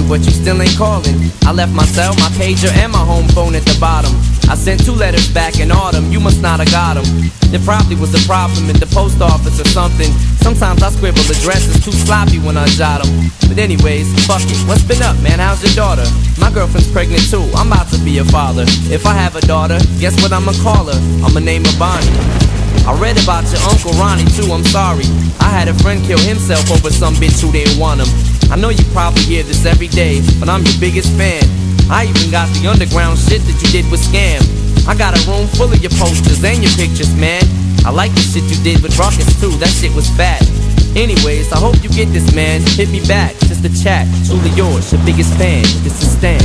but you still ain't calling. I left my cell, my pager, and my home phone at the bottom. I sent 2 letters back in autumn, you must not have got them. There probably was a problem at the post office or something. Sometimes I scribble addresses too sloppy when I jot them. But anyways, fuck it, what's been up, man? How's your daughter? My girlfriend's pregnant too, I'm about to be a father. If I have a daughter, guess what I'ma call her? I'ma name her Bonnie. I read about your Uncle Ronnie too, I'm sorry. I had a friend kill himself over some bitch who didn't want him. I know you probably hear this every day, but I'm your biggest fan. I even got the underground shit that you did with Scam. I got a room full of your posters and your pictures, man. I like the shit you did with Ruckus too, that shit was fat. Anyways, I hope you get this, man. Hit me back, just a chat. Truly yours, your biggest fan. This is Stan.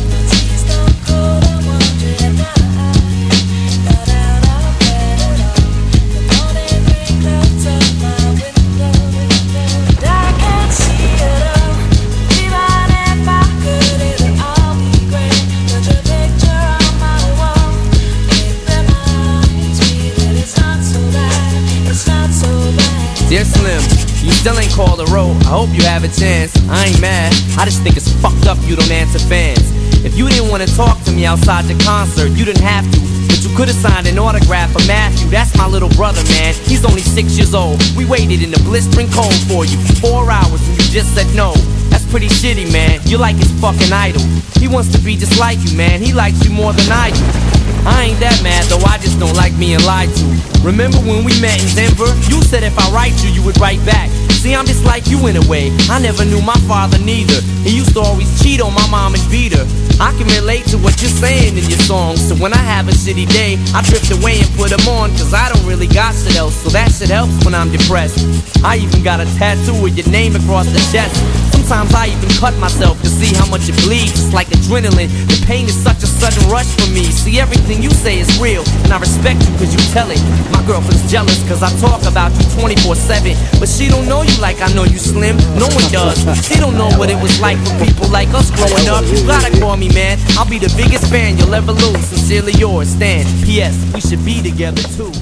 Dear Slim, you still ain't called a road. I hope you have a chance. I ain't mad, I just think it's fucked up you don't answer fans. If you didn't want to talk to me outside your concert, you didn't have to, but you could've signed an autograph for Matthew. That's my little brother, man, he's only 6 years old. We waited in the blistering cold for you for 4 hours and you just said no. That's pretty shitty, man, you're like his fucking idol. He wants to be just like you, man, he likes you more than I do. I ain't that mad though, I just don't like being lied to. Remember when we met in Denver? You said if I write you, you would write back. See, I'm just like you in a way, I never knew my father neither. He used to always cheat on my mom and beat her. I can relate to what you're saying in your songs. So when I have a shitty day, I drift away and put them on, cause I don't really got shit else. So that shit helps when I'm depressed. I even got a tattoo with your name across the chest. Sometimes I even cut myself to see how much it bleeds. It's like adrenaline, the pain is such a sudden rush for me. See, everything you say is real, and I respect you cause you tell it. My girlfriend's jealous cause I talk about you 24/7. But she don't know you like I know you, Slim. No one does. She don't know what it was like for people like us growing up. You gotta call me, man, I'll be the biggest fan you'll ever lose. Sincerely yours, Stan. P.S. We should be together too.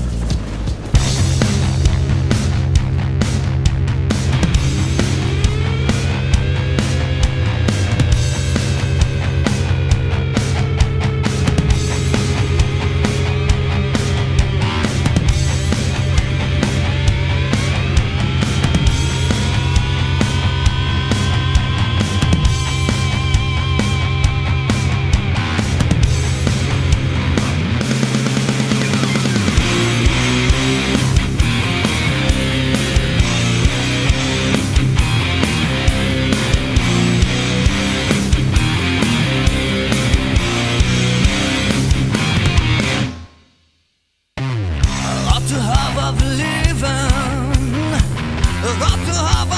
Got to have